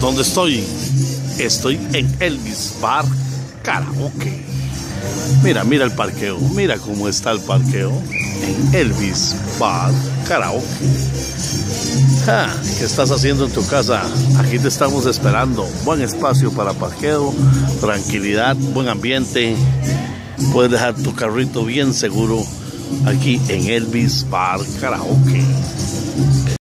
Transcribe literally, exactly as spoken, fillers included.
¿Dónde estoy? Estoy en Elvis Bar Karaoke. Mira, mira el parqueo. Mira cómo está el parqueo en Elvis Bar Karaoke. Ah, ¿qué estás haciendo en tu casa? Aquí te estamos esperando. Buen espacio para parqueo, tranquilidad, buen ambiente. Puedes dejar tu carrito bien seguro aquí en Elvis Bar Karaoke.